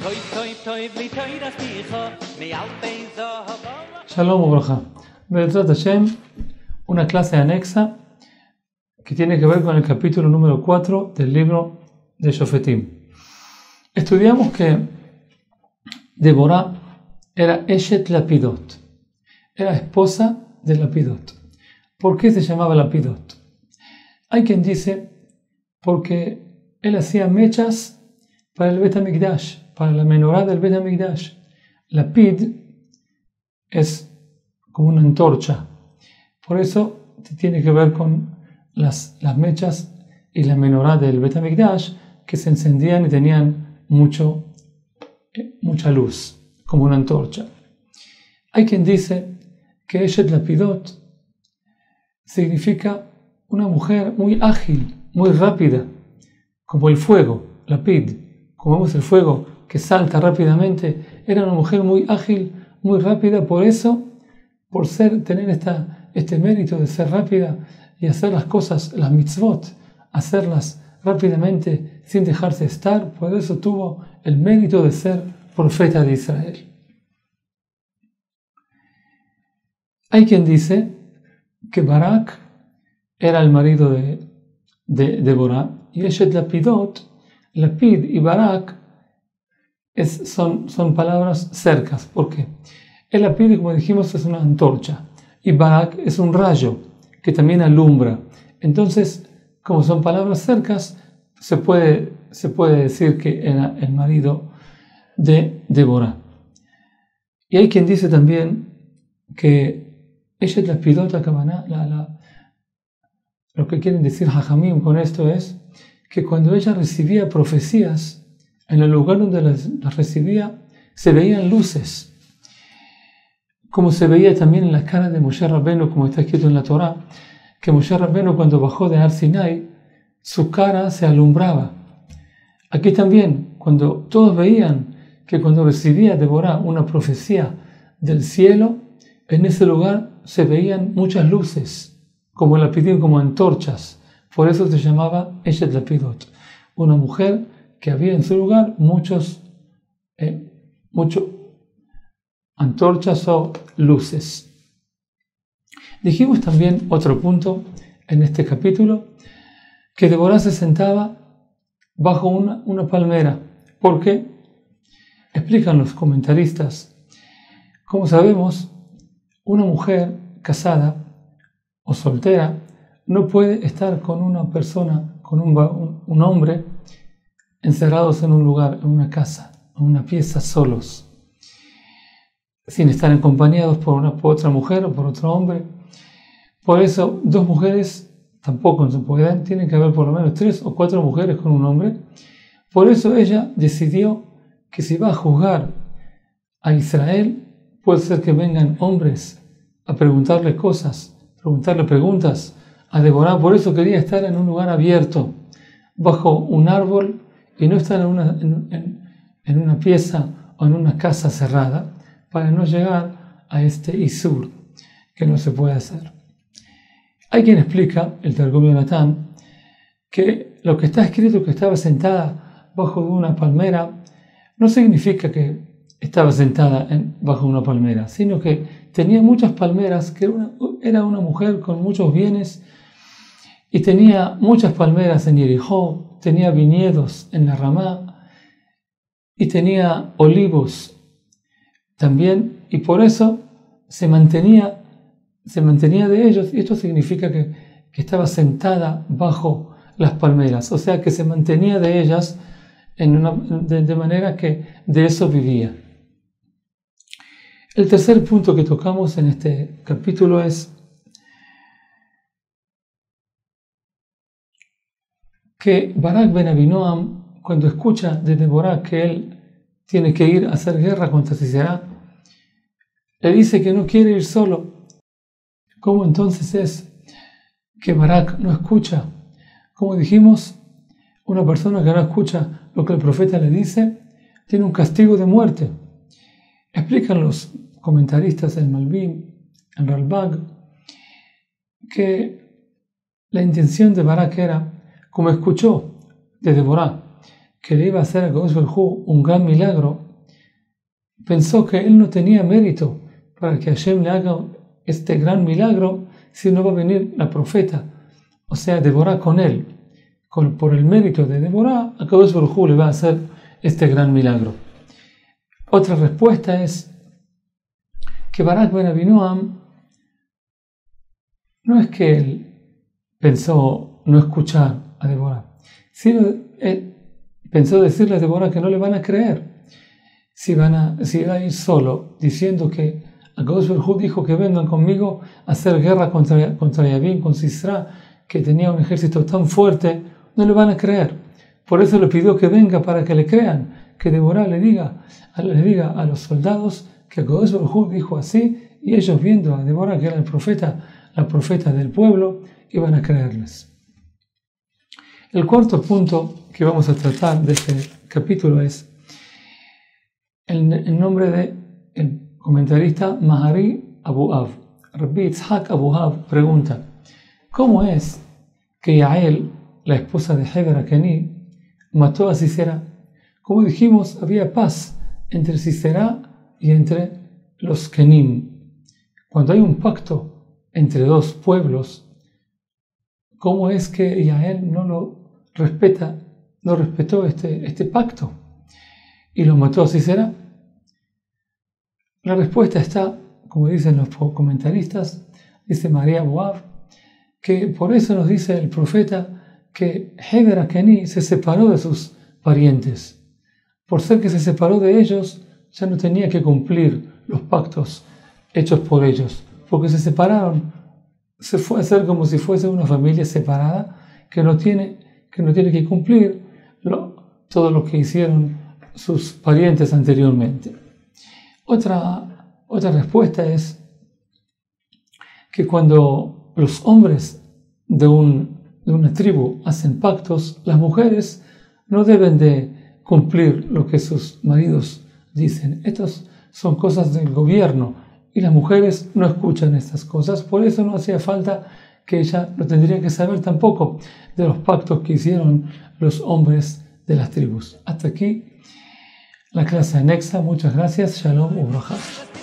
Shalom Ubraja. Be'ezrat Hashem, una clase anexa que tiene que ver con el capítulo número 4 del libro de Shofetim. Estudiamos que Deborah era Eshet Lapidot, era esposa de Lapidot. ¿Por qué se llamaba Lapidot? Hay quien dice porque él hacía mechas para el Bet HaMikdash, para la menorá del Bet HaMikdash. Lapid es como una antorcha, por eso tiene que ver con las mechas y la menorá del Bet HaMikdash que se encendían y tenían mucha luz, como una antorcha. Hay quien dice que Eshet Lapidot significa una mujer muy ágil, muy rápida, como el fuego, Lapid, como vemos el fuego que salta rápidamente. Era una mujer muy ágil, muy rápida, por eso, por tener este mérito de ser rápida y hacer las cosas, las mitzvot, hacerlas rápidamente sin dejarse estar, por eso tuvo el mérito de ser profeta de Israel. Hay quien dice que Barak era el marido de Deborah, y Eshet Lapidot, Lapid y Barak son palabras cercas. ¿Por qué? El Lapid, como dijimos, es una antorcha, y Barak es un rayo que también alumbra. Entonces, como son palabras cercas, se puede decir que era el marido de Deborah. Y hay quien dice también que Eshet Lapidot, lo que quieren decir Jajamim con esto es que cuando ella recibía profecías, en el lugar donde las recibía se veían luces, como se veía también en la cara de Moshe Rabbenu, como está escrito en la Torá, que Moshe Rabbenu, cuando bajó de Har Sinai, su cara se alumbraba. Aquí también, cuando todos veían que cuando recibía Deborah una profecía del cielo, en ese lugar se veían muchas luces, como Lapidín, como antorchas. Por eso se llamaba Eshet Lapidot, una mujer que había en su lugar muchas antorchas o luces. Dijimos también otro punto en este capítulo, que Deborah se sentaba bajo una palmera. ¿Por qué? Explican los comentaristas. Como sabemos, una mujer casada o soltera no puede estar con una persona, con un hombre, encerrados en un lugar, en una casa, en una pieza, solos, sin estar acompañados por otra mujer o por otro hombre. Por eso, dos mujeres tampoco se pueden, tienen que haber por lo menos 3 o 4 mujeres con un hombre. Por eso ella decidió que si va a juzgar a Israel, puede ser que vengan hombres a preguntarle preguntas a Deborah. Por eso quería estar en un lugar abierto, bajo un árbol, y no estar en una pieza o en una casa cerrada, para no llegar a este Isur, que no se puede hacer. Hay quien explica, el Targum Yonatán, que lo que está escrito, que estaba sentada bajo una palmera, no significa que estaba sentada bajo una palmera, sino que tenía muchas palmeras, que era una mujer con muchos bienes, y tenía muchas palmeras en Jericó, tenía viñedos en la Ramá, y tenía olivos también, y por eso se mantenía de ellos, y esto significa que estaba sentada bajo las palmeras, o sea que se mantenía de ellas de manera que de eso vivía. El tercer punto que tocamos en este capítulo es que Barak ben Abinoam, cuando escucha de Deborah que él tiene que ir a hacer guerra contra Sisera, le dice que no quiere ir solo. ¿Cómo entonces es que Barak no escucha? Como dijimos, una persona que no escucha lo que el profeta le dice, tiene un castigo de muerte. Explican los comentaristas, el Malbim, el Ralbag, que la intención de Barak era, como escuchó de Deborah, que le iba a hacer a Kadosh Baruj Hu un gran milagro, pensó que él no tenía mérito para que Hashem le haga este gran milagro si no va a venir la profeta, o sea, Deborah con él. Por el mérito de Deborah, a Kadosh Baruj Hu le va a hacer este gran milagro. Otra respuesta es que Barak ben Abinoam no es que él pensó no escuchar a Deborah, sino él pensó decirle a Deborah que no le van a creer. Si va a ir solo diciendo que Akadosh Baruj Hu dijo que vengan conmigo a hacer guerra contra Yavin, con Sisra, que tenía un ejército tan fuerte, no le van a creer. Por eso le pidió que venga para que le crean, que Deborah le diga a los soldados que Akadosh Baruj Hu dijo así, y ellos viendo a Deborah, que era la profeta del pueblo, iban a creerles. El cuarto punto que vamos a tratar de este capítulo es el nombre del comentarista Mahari Abuhav. Rabbi Yitzhak Abuhav pregunta: ¿cómo es que Yael, la esposa de Heber Akeni, mató a Sisera? Como dijimos, había paz entre Sisera y entre los Kenim. Cuando hay un pacto entre dos pueblos, ¿cómo es que Yael no respetó este pacto y lo mató a Sisera? La respuesta está, como dicen los comentaristas, dice María Abuhav, que por eso nos dice el profeta que Heber Akeni se separó de sus parientes. Por ser que se separó de ellos, ya no tenía que cumplir los pactos hechos por ellos, porque se separaron. Se fue a hacer como si fuese una familia separada que no tiene que cumplir todo lo que hicieron sus parientes anteriormente. Otra respuesta es que cuando los hombres de una tribu hacen pactos, las mujeres no deben de cumplir lo que sus maridos dicen. Estas son cosas del gobierno y las mujeres no escuchan estas cosas. Por eso no hacía falta que ella no tendría que saber tampoco de los pactos que hicieron los hombres de las tribus. Hasta aquí la clase anexa. Muchas gracias. Shalom Ubraja.